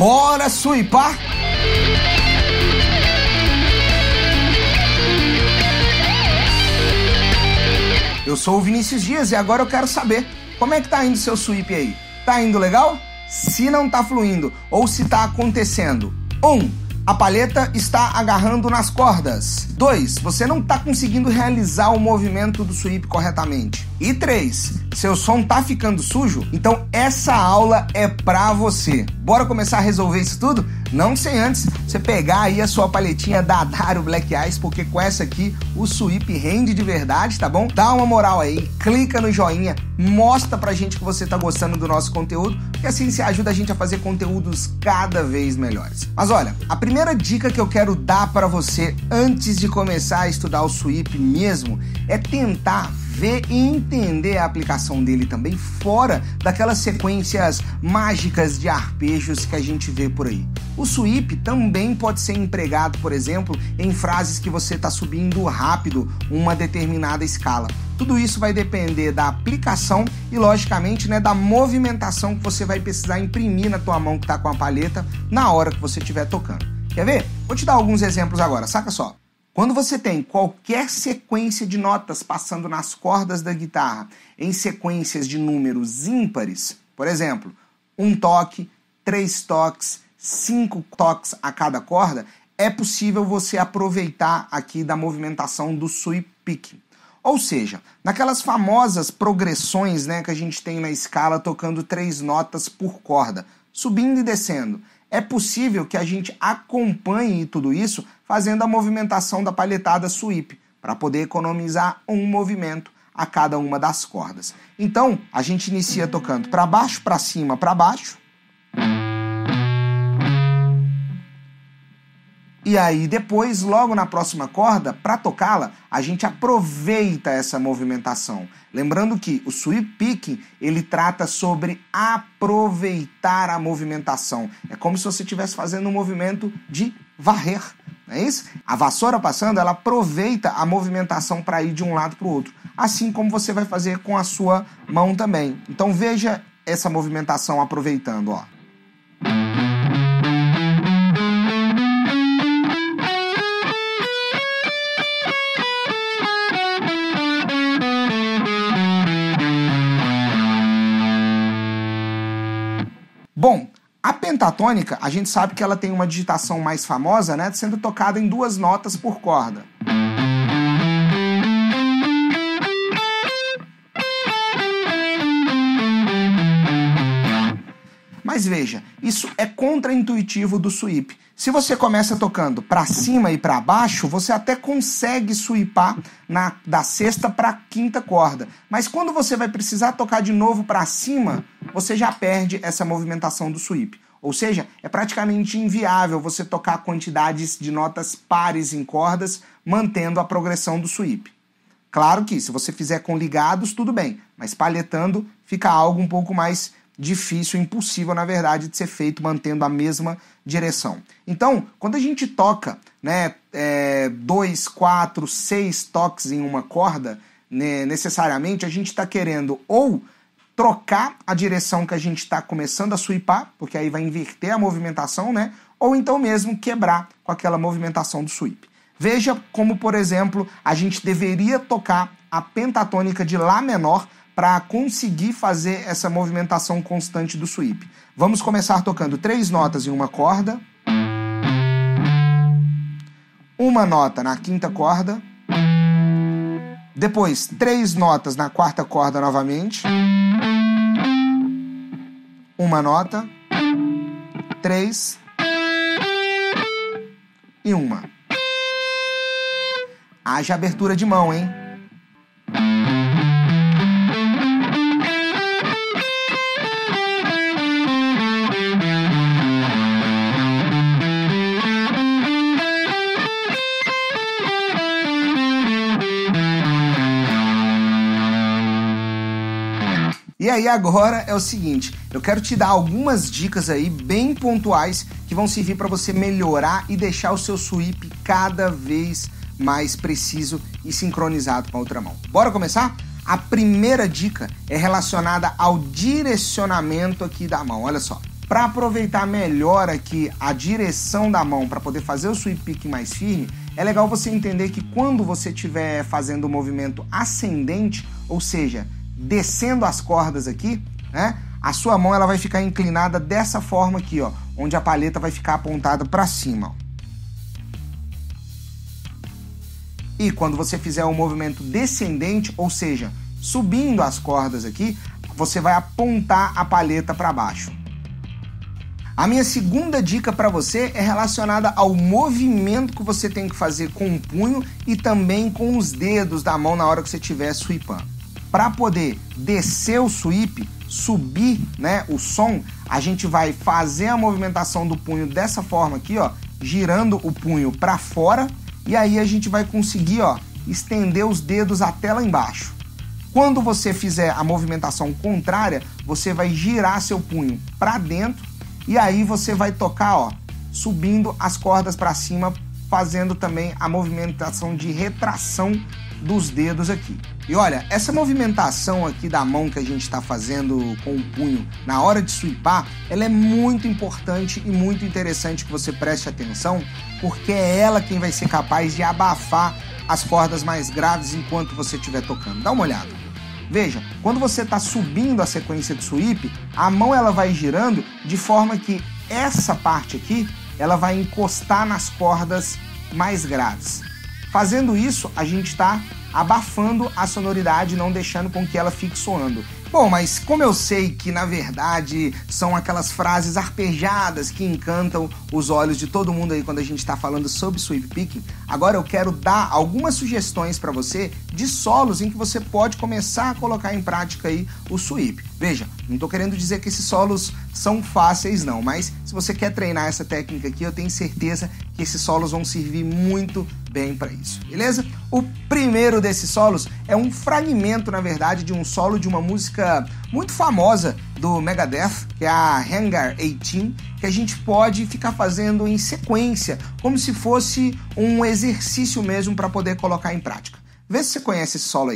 Bora sweepar? Eu sou o Vinícius Dias e agora eu quero saber como é que tá indo seu sweep aí. Tá indo legal? Se não tá fluindo ou se tá acontecendo. 1. A palheta está agarrando nas cordas. 2. Você não está conseguindo realizar o movimento do sweep corretamente. E 3. Seu som tá ficando sujo? Então essa aula é pra você. Bora começar a resolver isso tudo? Não sem antes você pegar aí a sua palhetinha da Dario Black Ice, porque com essa aqui o sweep rende de verdade, tá bom? Dá uma moral aí, clica no joinha, mostra pra gente que você tá gostando do nosso conteúdo, e assim você ajuda a gente a fazer conteúdos cada vez melhores. Mas olha, a primeira dica que eu quero dar pra você antes de começar a estudar o sweep mesmo é tentar ver e entender a aplicação dele também fora daquelas sequências mágicas de arpejos que a gente vê por aí. O sweep também pode ser empregado, por exemplo, em frases que você está subindo rápido uma determinada escala. Tudo isso vai depender da aplicação e, logicamente, da movimentação que você vai precisar imprimir na tua mão que está com a palheta na hora que você estiver tocando. Quer ver? Vou te dar alguns exemplos agora, saca só. Quando você tem qualquer sequência de notas passando nas cordas da guitarra em sequências de números ímpares, por exemplo, 1 toque, 3 toques, 5 toques a cada corda, é possível você aproveitar aqui da movimentação do sweep picking. Ou seja, naquelas famosas progressões que a gente tem na escala tocando 3 notas por corda, subindo e descendo. É possível que a gente acompanhe tudo isso fazendo a movimentação da palhetada sweep, para poder economizar um movimento a cada uma das cordas. Então, a gente inicia tocando para baixo, para cima, para baixo. E aí depois, logo na próxima corda, para tocá-la, a gente aproveita essa movimentação. Lembrando que o sweep picking, ele trata sobre aproveitar a movimentação. É como se você estivesse fazendo um movimento de varrer, não é isso? A vassoura passando, ela aproveita a movimentação para ir de um lado para o outro. Assim como você vai fazer com a sua mão também. Então veja essa movimentação aproveitando, ó. Bom, a pentatônica, a gente sabe que ela tem uma digitação mais famosa, sendo tocada em 2 notas por corda. Mas veja, isso é contraintuitivo do sweep. Se você começa tocando para cima e para baixo, você até consegue sweepar da 6ª para a 5ª corda. Mas quando você vai precisar tocar de novo para cima, você já perde essa movimentação do sweep. Ou seja, é praticamente inviável você tocar quantidades de notas pares em cordas, mantendo a progressão do sweep. Claro que se você fizer com ligados, tudo bem, mas palhetando fica algo um pouco mais difícil, impossível, na verdade, de ser feito mantendo a mesma direção. Então, quando a gente toca 2, 4, 6 toques em uma corda, necessariamente a gente está querendo ou trocar a direção que a gente está começando a sweepar, porque aí vai inverter a movimentação, ou então mesmo quebrar com aquela movimentação do sweep. Veja como, por exemplo, a gente deveria tocar a pentatônica de Lá menor para conseguir fazer essa movimentação constante do sweep. Vamos começar tocando 3 notas em uma corda, uma nota na 5ª corda, depois 3 notas na 4ª corda novamente, uma nota, 3 e uma. Haja abertura de mão, hein? E aí agora é o seguinte, eu quero te dar algumas dicas aí bem pontuais que vão servir para você melhorar e deixar o seu sweep cada vez mais preciso e sincronizado com a outra mão. Bora começar? A primeira dica é relacionada ao direcionamento aqui da mão, olha só. Para aproveitar melhor aqui a direção da mão para poder fazer o sweep picking mais firme, é legal você entender que quando você estiver fazendo o movimento ascendente, ou seja, descendo as cordas aqui, né, a sua mão ela vai ficar inclinada dessa forma aqui, ó, onde a palheta vai ficar apontada para cima. Ó. E quando você fizer o movimento descendente, ou seja, subindo as cordas aqui, você vai apontar a palheta para baixo. A minha segunda dica para você é relacionada ao movimento que você tem que fazer com o punho e também com os dedos da mão na hora que você estiver sweepando. Para poder descer o sweep, subir, né, o som, a gente vai fazer a movimentação do punho dessa forma aqui, ó, girando o punho para fora, e aí a gente vai conseguir, ó, estender os dedos até lá embaixo. Quando você fizer a movimentação contrária, você vai girar seu punho para dentro e aí você vai tocar, ó, subindo as cordas para cima, fazendo também a movimentação de retração dos dedos aqui. E olha, essa movimentação aqui da mão que a gente está fazendo com o punho na hora de sweepar, ela é muito importante e muito interessante que você preste atenção, porque é ela quem vai ser capaz de abafar as cordas mais graves enquanto você estiver tocando. Dá uma olhada. Veja, quando você está subindo a sequência de sweep, a mão ela vai girando de forma que essa parte aqui ela vai encostar nas cordas mais graves. Fazendo isso, a gente está abafando a sonoridade, não deixando com que ela fique soando. Bom, mas como eu sei que na verdade são aquelas frases arpejadas que encantam os olhos de todo mundo aí quando a gente está falando sobre sweep picking, agora eu quero dar algumas sugestões para você de solos em que você pode começar a colocar em prática aí o sweep. Veja, não estou querendo dizer que esses solos são fáceis não, mas se você quer treinar essa técnica aqui, eu tenho certeza que esses solos vão servir muito bem para isso, beleza? O primeiro desses solos é um fragmento, na verdade, de um solo de uma música muito famosa do Megadeth, que é a Hangar 18, que a gente pode ficar fazendo em sequência, como se fosse um exercício mesmo para poder colocar em prática. Vê se você conhece esse solo aí.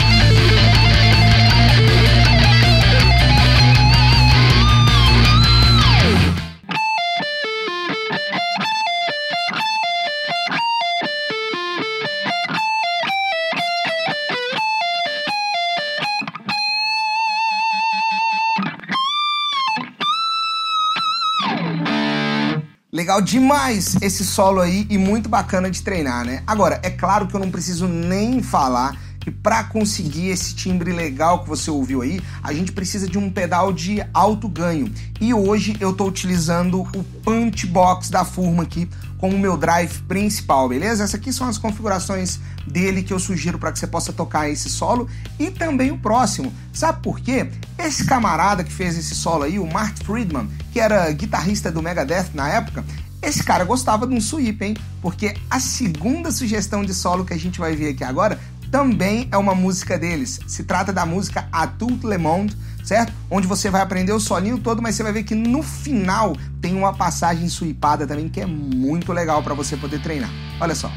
Legal demais esse solo aí e muito bacana de treinar, né? Agora, é claro que eu não preciso nem falar que para conseguir esse timbre legal que você ouviu aí, a gente precisa de um pedal de alto ganho. E hoje eu tô utilizando o Punch Box da Furman aqui como meu drive principal, beleza? Essas aqui são as configurações dele que eu sugiro para que você possa tocar esse solo e também o próximo. Sabe por quê? Esse camarada que fez esse solo aí, o Mark Friedman, que era guitarrista do Megadeth na época, esse cara gostava de um sweep, hein? Porque a segunda sugestão de solo que a gente vai ver aqui agora também é uma música deles. Se trata da música A Tout Le Monde, certo? Onde você vai aprender o solinho todo, mas você vai ver que no final tem uma passagem sweepada também que é muito legal para você poder treinar. Olha só.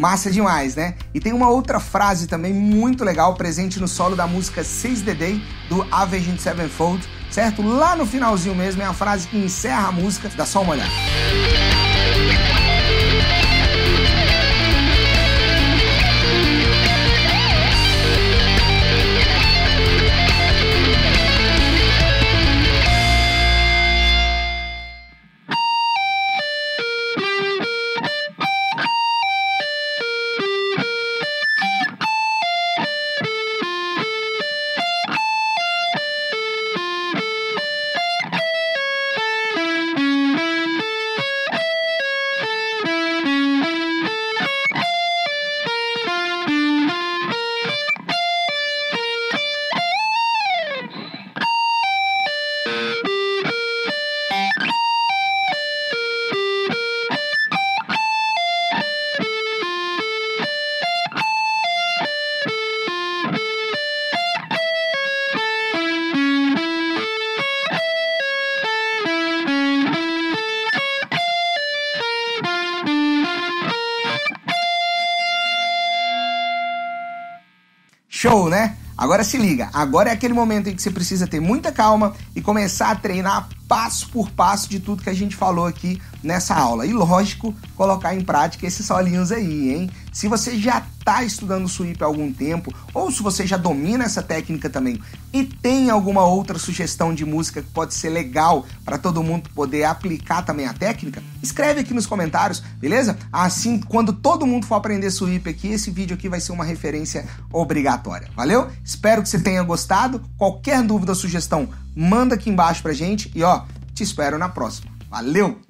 Massa demais, né? E tem uma outra frase também muito legal presente no solo da música Seize the Day, do Avenged Sevenfold, certo? Lá no finalzinho mesmo é a frase que encerra a música. Dá só uma olhada. Show, né? Agora se liga, agora é aquele momento em que você precisa ter muita calma e começar a treinar passo por passo de tudo que a gente falou aqui nessa aula. E lógico, colocar em prática esses solinhos aí, hein? Se você já está estudando sweep há algum tempo, ou se você já domina essa técnica também e tem alguma outra sugestão de música que pode ser legal para todo mundo poder aplicar também a técnica, escreve aqui nos comentários, beleza? Assim, quando todo mundo for aprender sweep aqui, esse vídeo aqui vai ser uma referência obrigatória, valeu? Espero que você tenha gostado. Qualquer dúvida ou sugestão, manda aqui embaixo pra gente e ó, te espero na próxima. Valeu!